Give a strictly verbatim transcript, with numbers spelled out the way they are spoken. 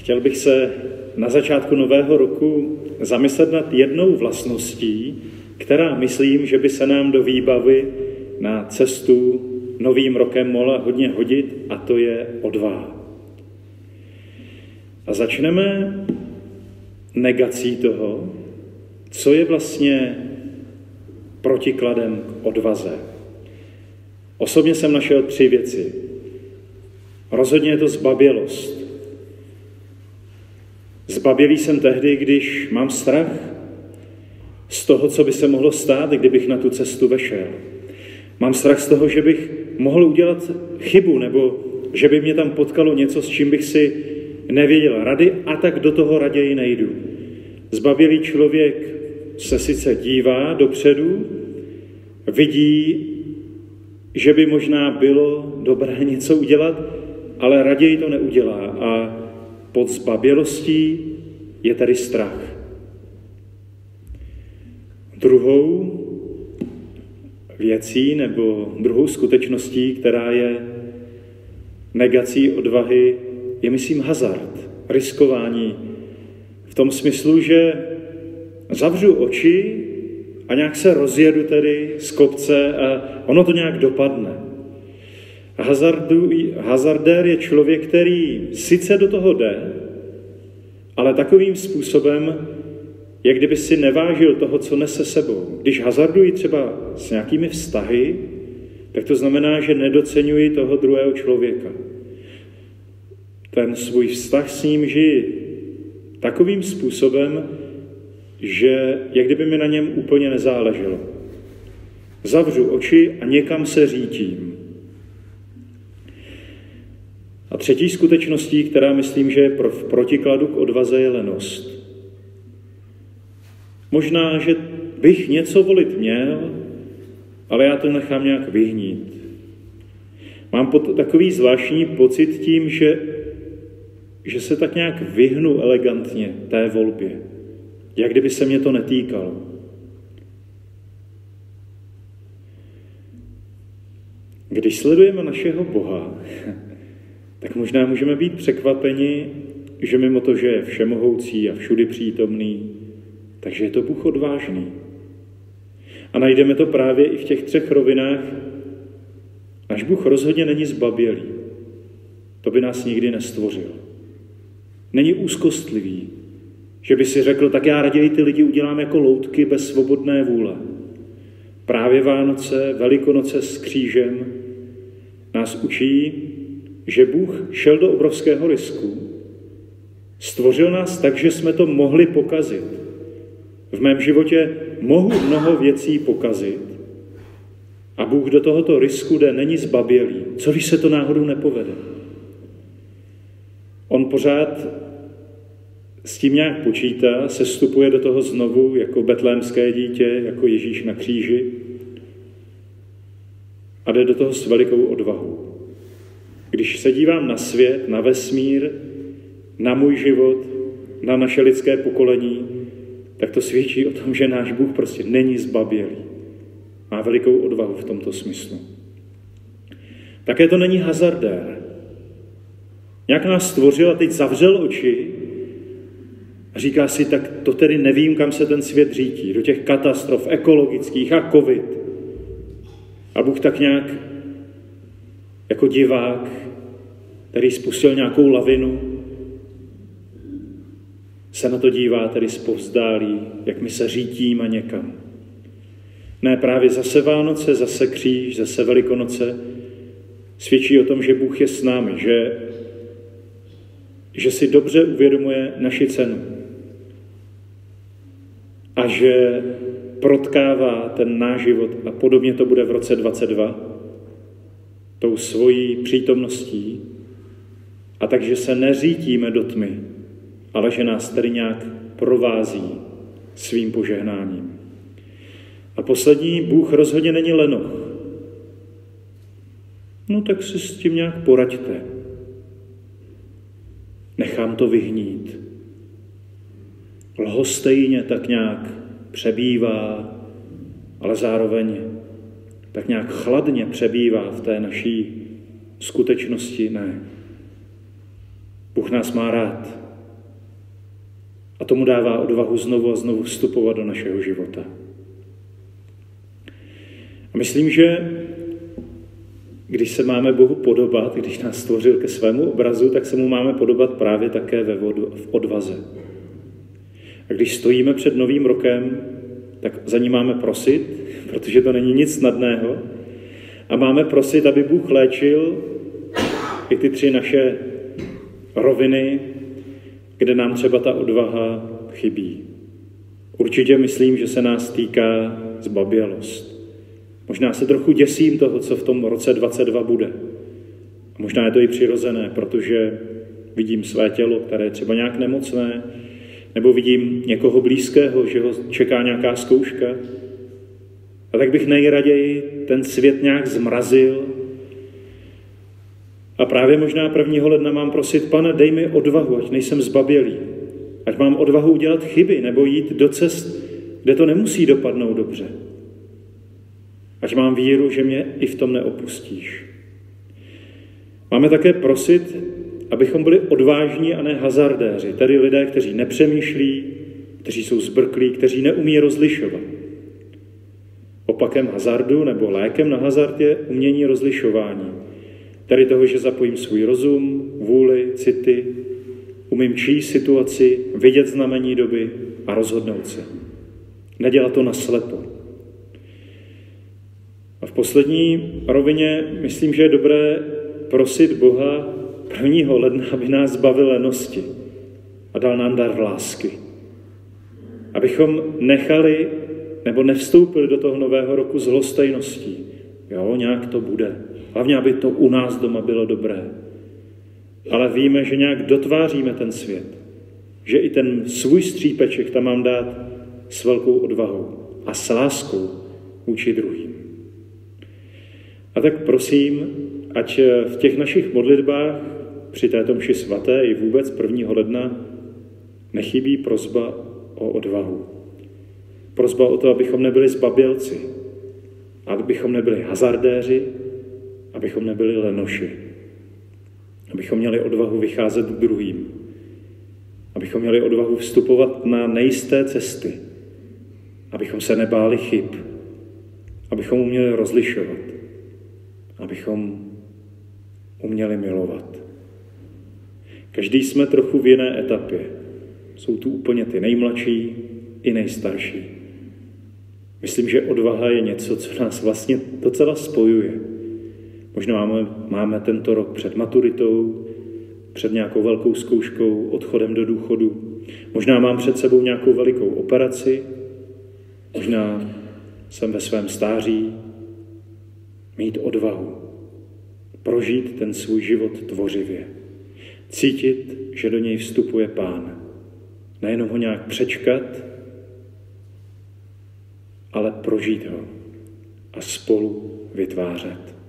Chtěl bych se na začátku nového roku zamyslet nad jednou vlastností, která myslím, že by se nám do výbavy na cestu novým rokem mohla hodně hodit, a to je odvaha. A začneme negací toho, co je vlastně protikladem k odvaze. Osobně jsem našel tři věci. Rozhodně je to zbabělost. Zbabělý jsem tehdy, když mám strach z toho, co by se mohlo stát, kdybych na tu cestu vešel. Mám strach z toho, že bych mohl udělat chybu, nebo že by mě tam potkalo něco, s čím bych si nevěděl rady, a tak do toho raději nejdu. Zbabělý člověk se sice dívá dopředu, vidí, že by možná bylo dobré něco udělat, ale raději to neudělá. A pod zbabělostí je tady strach. Druhou věcí nebo druhou skutečností, která je negací odvahy, je, myslím, hazard, riskování. V tom smyslu, že zavřu oči a nějak se rozjedu tedy z kopce a ono to nějak dopadne. Hazardu, hazardér je člověk, který sice do toho jde, ale takovým způsobem, jak kdyby si nevážil toho, co nese sebou. Když hazarduji třeba s nějakými vztahy, tak to znamená, že nedoceňuji toho druhého člověka. Ten svůj vztah s ním žiji takovým způsobem, že jak kdyby mi na něm úplně nezáleželo. Zavřu oči a někam se řítím. A třetí skutečností, která myslím, že je v protikladu k odvaze, je lenost. Možná, že bych něco volit měl, ale já to nechám nějak vyhnít. Mám pot, takový zvláštní pocit tím, že, že se tak nějak vyhnu elegantně té volbě. Jak kdyby se mě to netýkalo. Když sledujeme našeho Boha, tak možná můžeme být překvapeni, že mimo to, že je všemohoucí a všudy přítomný, takže je to Bůh odvážný. A najdeme to právě i v těch třech rovinách. Náš Bůh rozhodně není zbabělý. To by nás nikdy nestvořil. Není úzkostlivý, že by si řekl, tak já raději ty lidi udělám jako loutky bez svobodné vůle. Právě Vánoce, Velikonoce s křížem nás učí, že Bůh šel do obrovského risku. Stvořil nás tak, že jsme to mohli pokazit. V mém životě mohu mnoho věcí pokazit. A Bůh do tohoto risku jde, není zbabělý. Co když se to náhodou nepovede? On pořád s tím nějak počítá, sestupuje do toho znovu jako betlémské dítě, jako Ježíš na kříži a jde do toho s velikou odvahou. Když se dívám na svět, na vesmír, na můj život, na naše lidské pokolení, tak to svědčí o tom, že náš Bůh prostě není zbabělý. Má velikou odvahu v tomto smyslu. Také to není hazardér. Nějak nás stvořil a teď zavřel oči a říká si, tak to tedy nevím, kam se ten svět řítí. Do těch katastrof ekologických a covid. A Bůh tak nějak jako divák, který spustil nějakou lavinu, se na to dívá tedy zpovzdálí, jak my se řítíme někam. Ne, právě zase Vánoce, zase kříž, zase Velikonoce svědčí o tom, že Bůh je s námi, že, že si dobře uvědomuje naši cenu a že protkává ten náš život, a podobně to bude v roce dvacet dva, tou svojí přítomností, a takže se neřítíme do tmy, ale že nás tedy nějak provází svým požehnáním. A poslední, Bůh rozhodně není lenoch. No tak si s tím nějak poraďte. Nechám to vyhnít. Lhostejně tak nějak přebývá, ale zároveň tak nějak chladně přebývá v té naší skutečnosti. Ne. Bůh nás má rád. A tomu dává odvahu znovu a znovu vstupovat do našeho života. A myslím, že když se máme Bohu podobat, když nás stvořil ke svému obrazu, tak se mu máme podobat právě také ve v odvaze. A když stojíme před novým rokem, tak za ní máme prosit, protože to není nic snadného, a máme prosit, aby Bůh léčil i ty tři naše roviny, kde nám třeba ta odvaha chybí. Určitě myslím, že se nás týká zbabělost. Možná se trochu děsím toho, co v tom roce dvacet dva bude. A možná je to i přirozené, protože vidím své tělo, které je třeba nějak nemocné, nebo vidím někoho blízkého, že ho čeká nějaká zkouška. A tak bych nejraději ten svět nějak zmrazil. A právě možná prvního ledna mám prosit, Pane, dej mi odvahu, ať nejsem zbabělý. Ať mám odvahu udělat chyby nebo jít do cest, kde to nemusí dopadnout dobře. Ať mám víru, že mě i v tom neopustíš. Máme také prosit, abychom byli odvážní a ne hazardéři, tedy lidé, kteří nepřemýšlí, kteří jsou zbrklí, kteří neumí rozlišovat. Opakem hazardu nebo lékem na hazard je umění rozlišování. Tedy toho, že zapojím svůj rozum, vůli, city, umím číst situaci, vidět znamení doby a rozhodnout se. Nedělat to naslepo. A v poslední rovině myslím, že je dobré prosit Boha prvního ledna, aby nás zbavil lenosti a dal nám dar lásky. Abychom nechali nebo nevstoupili do toho nového roku s lhostejností. Jo, nějak to bude. Hlavně, aby to u nás doma bylo dobré. Ale víme, že nějak dotváříme ten svět. Že i ten svůj střípeček tam mám dát s velkou odvahou a s láskou vůči druhým. A tak prosím, ať v těch našich modlitbách při této mši svaté i vůbec prvního ledna nechybí prosba o odvahu. Prosba o to, abychom nebyli zbabělci, abychom nebyli hazardéři, abychom nebyli lenoši. Abychom měli odvahu vycházet k druhým. Abychom měli odvahu vstupovat na nejisté cesty. Abychom se nebáli chyb. Abychom uměli rozlišovat. Abychom uměli milovat. Každý jsme trochu v jiné etapě. Jsou tu úplně ty nejmladší i nejstarší. Myslím, že odvaha je něco, co nás vlastně docela spojuje. Možná máme, máme tento rok před maturitou, před nějakou velkou zkouškou, odchodem do důchodu. Možná mám před sebou nějakou velikou operaci. Možná jsem ve svém stáří. Mít odvahu. Prožít ten svůj život tvořivě. Cítit, že do něj vstupuje Pán. Nejenom ho nějak přečkat, ale prožít ho a spolu vytvářet.